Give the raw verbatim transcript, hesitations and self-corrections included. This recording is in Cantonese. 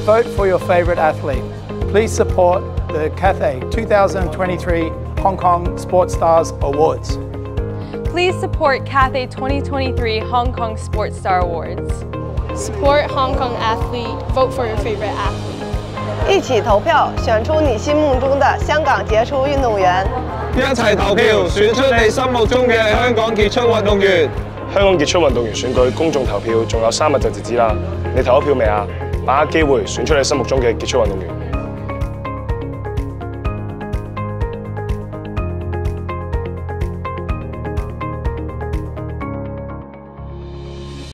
vote for your favorite athlete. Please support the Cathay twenty twenty-three Hong Kong Sports Stars Awards. Please support Cathay twenty twenty-three Hong Kong Sports Star Awards. Support Hong Kong athlete. Vote for your favorite athlete. 一起投票，选出你心目中的香港傑出運動員。 一齊投票，選出你心目中嘅香港傑出運動員。 香港傑出運動員選舉公眾投票仲有三日就截止啦，你投咗票未啊？把握機會選出你心目中嘅傑出運動員。